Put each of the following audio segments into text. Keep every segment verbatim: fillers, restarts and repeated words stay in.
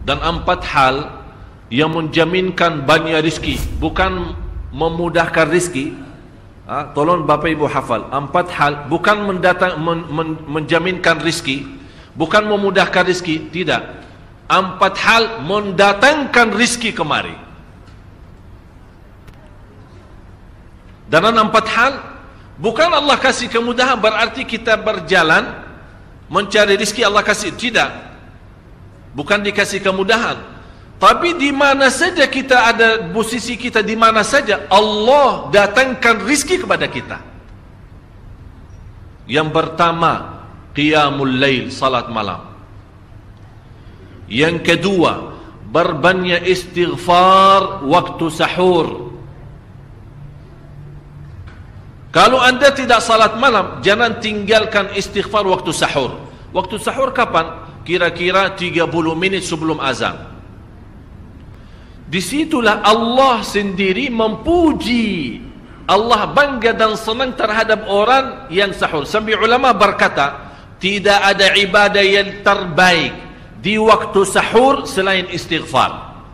dan empat hal yang menjaminkan banyak rizki, bukan memudahkan rizki. Ha, tolong Bapak Ibu hafal, empat hal bukan mendatang, men, men, menjaminkan rizki, bukan memudahkan rizki, tidak. Empat hal mendatangkan rizki kemari. Dan empat hal bukan Allah kasih kemudahan berarti kita berjalan mencari rizki Allah kasih, tidak. Bukan dikasih kemudahan, tapi di mana saja kita ada, posisi kita di mana saja, Allah datangkan rizki kepada kita. Yang pertama, qiyamul lail, salat malam. Yang kedua, berbanyak istighfar waktu sahur. Kalau anda tidak salat malam, jangan tinggalkan istighfar waktu sahur. Waktu sahur kapan? Kira-kira tiga puluh menit sebelum azan. Disitulah Allah sendiri memuji, Allah bangga dan senang terhadap orang yang sahur. Sampai ulama berkata, tidak ada ibadah yang terbaik di waktu sahur selain istighfar.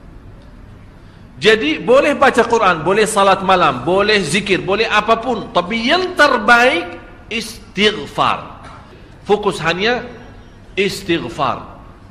Jadi boleh baca Quran, boleh salat malam, boleh zikir, boleh apapun, tapi yang terbaik istighfar. Fokus hanya istighfar.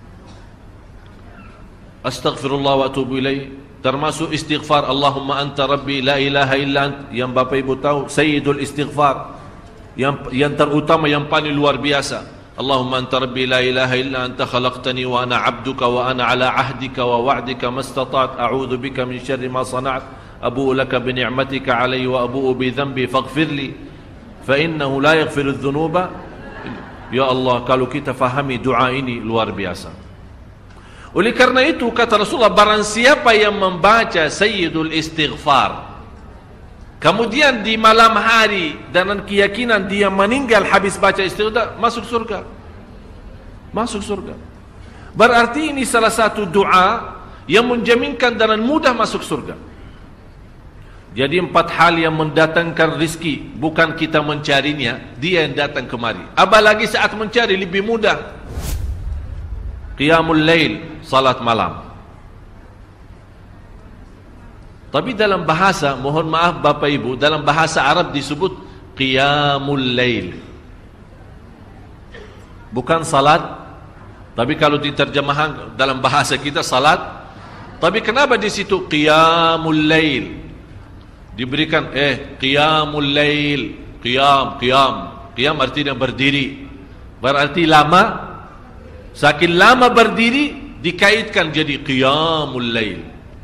Astaghfirullah wa atubu ilaih, termasuk istighfar Allahumma anta rabbi la ilaha illa ant, yang Bapak Ibu tahu sayyidul istighfar, yang yang terutama, yang paling luar biasa. Allahumma anta rabbi la ilaha illa anta khalaqtani wa ana abduka wa ana ala ahdika wa wa'dika mastata'at a'udzu bika min syarri ma sana'at abu'u laka bi ni'matika alayya wa abu'u bi dhanbi faghfirli fa innahu la yaghfiru adh-dhunuba. Ya Allah, kalau kita fahami doa ini luar biasa. Oleh karena itu kata Rasulullah, barang siapa yang membaca sayyidul istighfar, kemudian di malam hari dengan keyakinan dia meninggal habis baca istighfar, masuk surga. Masuk surga. Berarti ini salah satu doa yang menjaminkan dengan mudah masuk surga. Jadi empat hal yang mendatangkan rizki, bukan kita mencarinya, dia yang datang kemari. Apalagi saat mencari lebih mudah. Qiyamul lail, salat malam. Tapi dalam bahasa, mohon maaf Bapak Ibu, dalam bahasa Arab disebut qiyamul lail, bukan salat. Tapi kalau diterjemahkan dalam bahasa kita salat. Tapi kenapa di situ qiyamul lail? Diberikan eh qiyamul lail, qiyam, qiyam. Qiyam artinya berdiri. Berarti lama. Saking lama berdiri dikaitkan jadi qiyamul lail.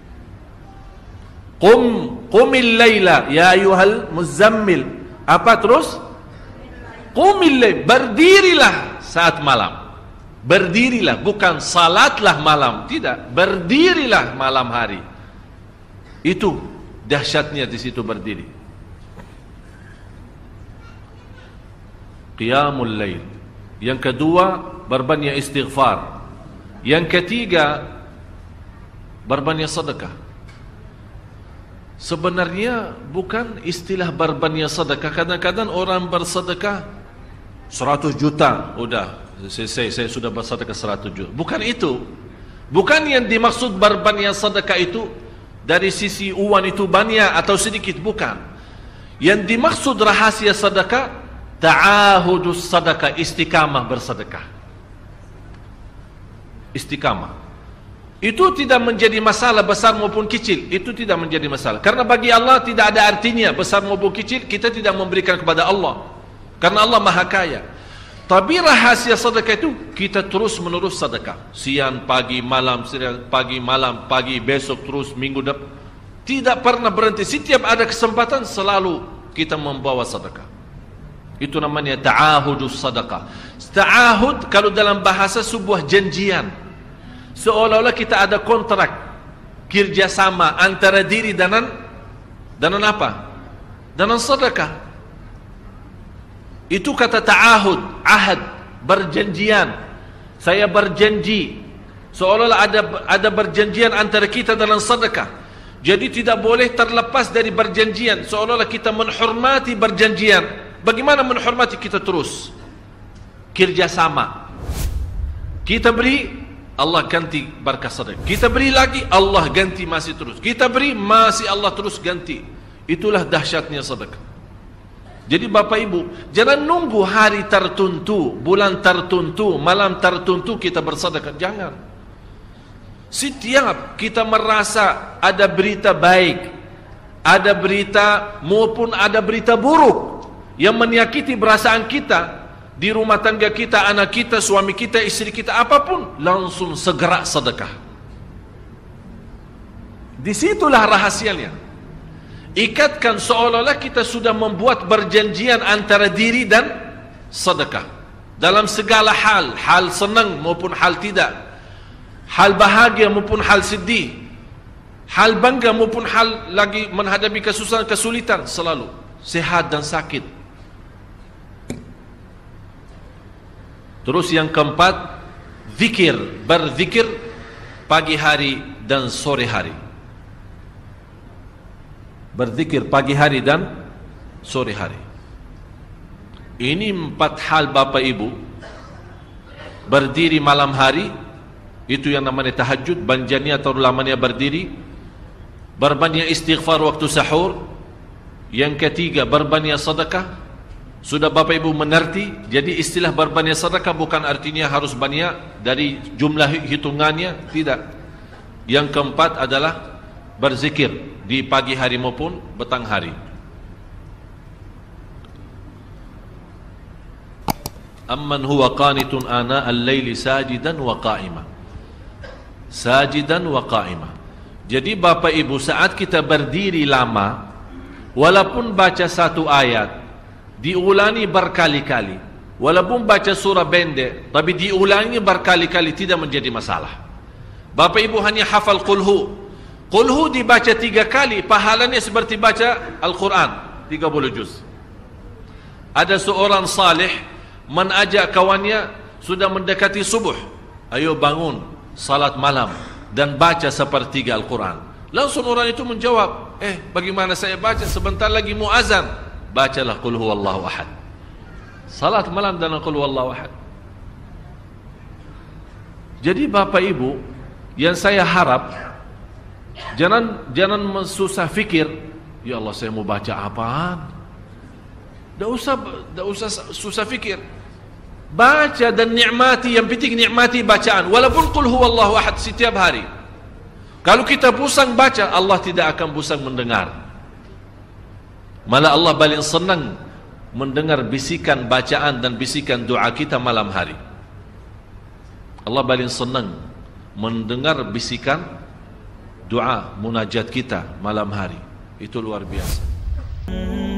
Qum qumil laila ya ayyuhal muzammil. Apa terus? Qumil lail, berdirilah saat malam. Berdirilah, bukan salatlah malam, tidak. Berdirilah malam hari. Itu dahsyatnya di situ berdiri. Qiyamul lail. Yang kedua, berbanyak istighfar. Yang ketiga, berbanyak sedekah. Sebenarnya bukan istilah berbanyak sedekah. Kadang-kadang orang bersedekah seratus juta, udah saya, saya, saya sudah bersedekah seratus juta. Bukan itu. Bukan yang dimaksud berbanyak sedekah itu dari sisi uang itu banyak atau sedikit, bukan. Yang dimaksud rahasia sedekah, ta'ahudus sedekah, istiqamah bersedekah. Istiqamah itu tidak menjadi masalah besar maupun kecil. Itu tidak menjadi masalah, karena bagi Allah tidak ada artinya besar maupun kecil. Kita tidak memberikan kepada Allah, karena Allah maha kaya. Tapi rahasia sedekah itu kita terus menerus sedekah, siang, pagi, malam, siang, pagi, malam, pagi, besok, terus minggu depan, tidak pernah berhenti. Setiap ada kesempatan selalu kita membawa sedekah. Itu namanya ta'ahudus sedekah. Ta'ahud kalau dalam bahasa sebuah janjian, seolah-olah kita ada kontrak kerjasama antara diri dengan dengan apa? Dengan sedekah. Itu kata ta'ahud, ahad, berjanjian. Saya berjanji, seolah-olah ada ada berjanjian antara kita dengan sedekah. Jadi tidak boleh terlepas dari berjanjian, seolah-olah kita menghormati berjanjian. Bagaimana menghormati? Kita terus kerjasama. Kita beri, Allah ganti berkah sedekah. Kita beri lagi, Allah ganti masih terus. Kita beri, masih Allah terus ganti. Itulah dahsyatnya sedekah. Jadi Bapak Ibu, jangan nunggu hari tertentu, bulan tertentu, malam tertentu kita bersedekah. Jangan. Setiap kita merasa ada berita baik, ada berita maupun ada berita buruk yang menyakiti perasaan kita di rumah tangga kita, anak kita, suami kita, istri kita, apapun, langsung segera sedekah. Disitulah rahasianya. Ikatkan seolah-olah kita sudah membuat perjanjian antara diri dan sedekah dalam segala hal, hal senang maupun hal tidak, hal bahagia maupun hal sedih, hal bangga maupun hal lagi menghadapi kesusahan, kesulitan, selalu sehat dan sakit. Terus yang keempat, zikir, berzikir pagi hari dan sore hari. Berzikir pagi hari dan sore hari. Ini empat hal Bapak Ibu. Berdiri malam hari, itu yang namanya tahajud, banjanya atau lamanya berdiri. Berbanyak istighfar waktu sahur. Yang ketiga, berbanyak sedekah. Sudah Bapak Ibu mengerti. Jadi istilah berbanyak sedekah bukan artinya harus banyak dari jumlah hitungannya, tidak. Yang keempat adalah berzikir di pagi hari maupun petang hari. Amman huwa qanitun ana al-laili sajidan wa qa'ima. Sajidan wa qa'ima. Jadi Bapak Ibu, saat kita berdiri lama, walaupun baca satu ayat, diulangi berkali-kali, walaupun baca surah pendek, tapi diulangi berkali-kali, tidak menjadi masalah. Bapak Ibu hanya hafal qulhu, qulhu dibaca tiga kali, pahalanya seperti baca Al-Quran tiga puluh juz. Ada seorang salih mengajak kawannya, sudah mendekati subuh, ayo bangun salat malam dan baca sepertiga Al-Quran. Langsung orang itu menjawab, eh bagaimana saya baca, sebentar lagi muazan. Bacalah qul huwallahu ahad. Salat malam dan qul huwallahu ahad. Jadi Bapak Ibu, yang saya harap, Jangan jangan susah fikir, ya Allah saya mau baca apaan. Tak usah, tak usah susah fikir. Baca dan nikmati, yang penting nikmati bacaan. Walaupun qul huwallahu ahad setiap hari. Kalau kita pusing baca, Allah tidak akan pusing mendengar. Malah Allah paling senang mendengar bisikan bacaan dan bisikan doa kita malam hari. Allah paling senang mendengar bisikan doa munajat kita malam hari. Itu luar biasa.